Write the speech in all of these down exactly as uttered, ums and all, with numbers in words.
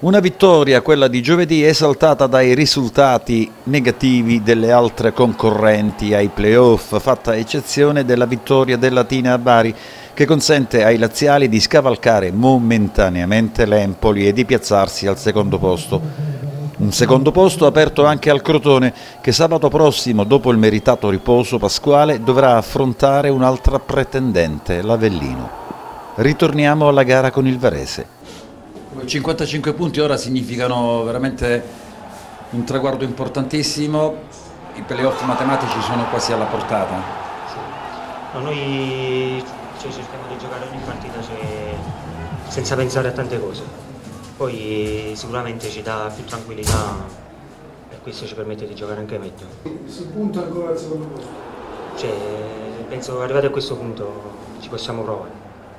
Una vittoria, quella di giovedì, esaltata dai risultati negativi delle altre concorrenti ai playoff, fatta eccezione della vittoria della Latina a Bari, che consente ai laziali di scavalcare momentaneamente l'Empoli e di piazzarsi al secondo posto. Un secondo posto aperto anche al Crotone, che sabato prossimo, dopo il meritato riposo pasquale, dovrà affrontare un'altra pretendente, l'Avellino. Ritorniamo alla gara con il Varese. cinquantacinque punti ora significano veramente un traguardo importantissimo, i playoff matematici sono quasi alla portata. Sì. No, noi cioè, cerchiamo di giocare ogni partita cioè, senza pensare a tante cose, poi sicuramente ci dà più tranquillità e questo ci permette di giocare anche meglio. Si punta ancora al secondo posto? Cioè, penso che arrivati a questo punto ci possiamo provare.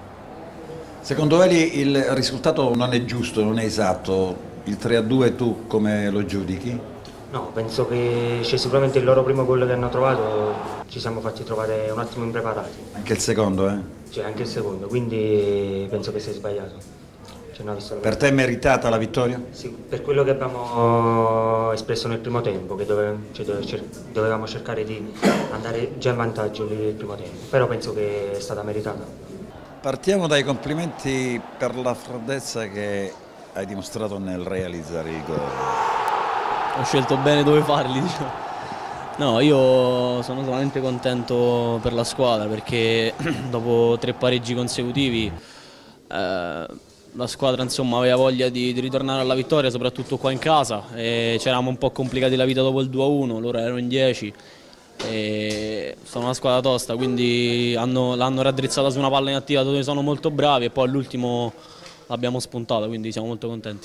Secondo Eli il risultato non è giusto, non è esatto, il tre a due tu come lo giudichi? No, penso che c'è sicuramente il loro primo gol che hanno trovato, ci siamo fatti trovare un attimo impreparati. Anche il secondo, eh? Cioè anche il secondo, quindi penso che sia sbagliato. Cioè, no, visto per te è meritata la vittoria? Sì, per quello che abbiamo espresso nel primo tempo, che dove, cioè, dove cer dovevamo cercare di andare già in vantaggio nel primo tempo, però penso che è stata meritata. Partiamo dai complimenti per la freddezza che hai dimostrato nel realizzare il gol. Ho scelto bene dove farli, diciamo. No, io sono solamente contento per la squadra perché dopo tre pareggi consecutivi eh, la squadra insomma aveva voglia di, di ritornare alla vittoria, soprattutto qua in casa. Ci eravamo un po' complicati la vita dopo il due a uno, loro erano in dieci. E sono una squadra tosta, quindi l'hanno raddrizzata su una palla inattiva dove sono molto bravi e poi all'ultimo l'abbiamo spuntata, quindi siamo molto contenti.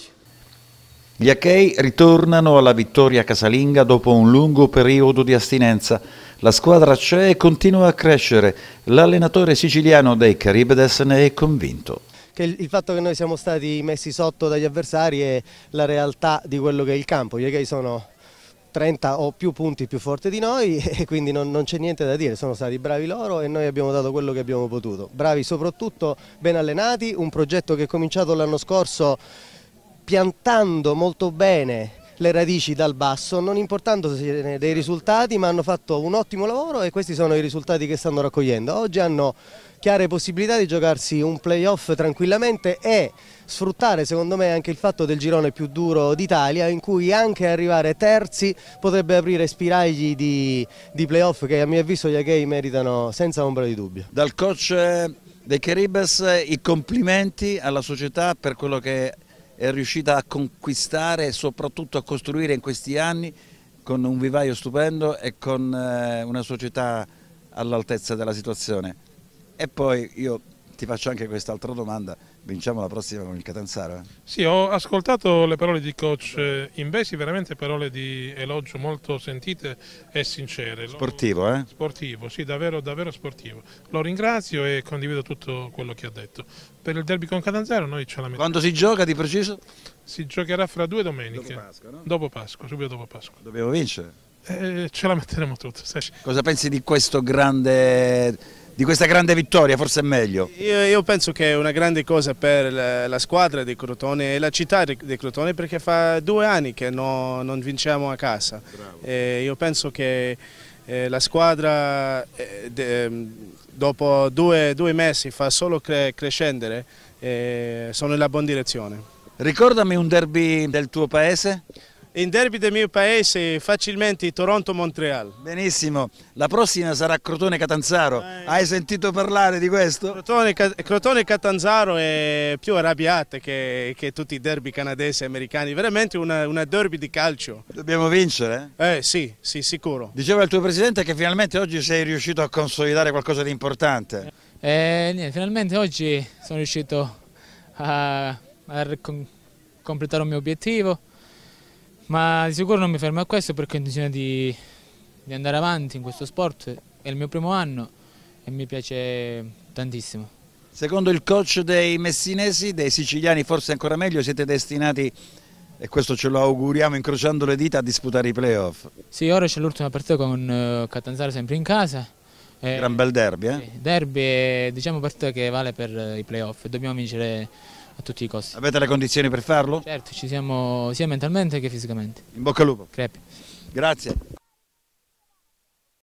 Gli Achei ritornano alla vittoria casalinga dopo un lungo periodo di astinenza. La squadra c'è e continua a crescere. L'allenatore siciliano dei Caribes ne è convinto. Che il fatto che noi siamo stati messi sotto dagli avversari è la realtà di quello che è il campo. Gli Achei sono trenta o più punti più forti di noi e quindi non, non c'è niente da dire, sono stati bravi loro e noi abbiamo dato quello che abbiamo potuto. Bravi soprattutto, ben allenati, un progetto che è cominciato l'anno scorso piantando molto bene le radici dal basso, non importando dei risultati, ma hanno fatto un ottimo lavoro e questi sono i risultati che stanno raccogliendo. Oggi hanno chiare possibilità di giocarsi un playoff tranquillamente e sfruttare secondo me anche il fatto del girone più duro d'Italia, in cui anche arrivare terzi potrebbe aprire spiragli di, di playoff che a mio avviso gli Achei meritano senza ombra di dubbio. Dal coach dei Caribes i complimenti alla società per quello che è riuscita a conquistare e soprattutto a costruire in questi anni, con un vivaio stupendo e con una società all'altezza della situazione. E poi io ti faccio anche quest'altra domanda, vinciamo la prossima con il Catanzaro? Eh? Sì, ho ascoltato le parole di coach Invesi, veramente parole di elogio molto sentite e sincere. Sportivo, eh? Sportivo, sì, davvero, davvero sportivo. Lo ringrazio e condivido tutto quello che ha detto. Per il derby con Catanzaro noi ce la mettiamo. Quando si gioca di preciso? Si giocherà fra due domeniche. Dopo Pasqua, no? Dopo Pasqua, subito dopo Pasqua. Dobbiamo vincere? Eh, ce la metteremo tutta. Cosa pensi di questo grande... di questa grande vittoria, forse è meglio? Io, io penso che è una grande cosa per la, la squadra di Crotone e la città di, di Crotone, perché fa due anni che no, non vinciamo a casa. E io penso che eh, la squadra eh, de, dopo due, due mesi fa solo cre, crescere e sono nella buona direzione. Ricordami un derby del tuo paese? In derby del mio paese facilmente Toronto-Montreal. Benissimo, la prossima sarà Crotone-Catanzaro, eh, hai sentito parlare di questo? Crotone-Catanzaro è più arrabbiata che, che tutti i derby canadesi e americani, veramente una, una derby di calcio. Dobbiamo vincere? Eh, eh sì, sì, sicuro. Diceva il tuo presidente che finalmente oggi sei riuscito a consolidare qualcosa di importante. Eh, niente, finalmente oggi sono riuscito a, a completare un mio obiettivo. Ma di sicuro non mi fermo a questo perché ho intenzione di, di andare avanti in questo sport, è il mio primo anno e mi piace tantissimo. Secondo il coach dei messinesi, dei siciliani forse ancora meglio, siete destinati, e questo ce lo auguriamo incrociando le dita, a disputare i playoff. Sì, ora c'è l'ultima partita con uh, Catanzaro sempre in casa. Gran bel derby, eh? Sì, derby è diciamo, partita che vale per uh, i playoff, dobbiamo vincere a tutti i costi. Avete le condizioni per farlo? Certo, ci siamo sia mentalmente che fisicamente. In bocca al lupo. Crepi. Grazie.